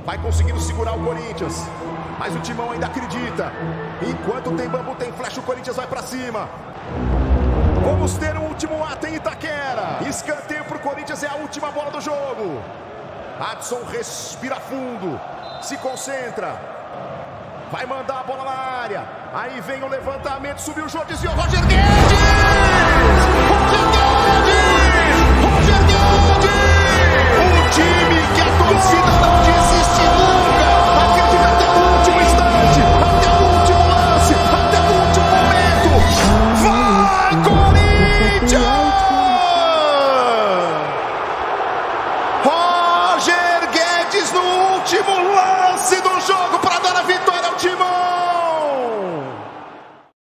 Vai conseguindo segurar o Corinthians. Mas o Timão ainda acredita. Enquanto tem bambu, tem flecha, o Corinthians vai pra cima. Vamos ter um último ato em Itaquera. Escanteio pro Corinthians, é a última bola do jogo. Adson respira fundo. Se concentra. Vai mandar a bola na área. Aí vem o levantamento, subiu o jogo, desviou Roger Guedes! Roger Guedes! O time que a torcida não desiste nunca. Acredita até o último instante, até o último lance, até o último momento. Vai, Corinthians!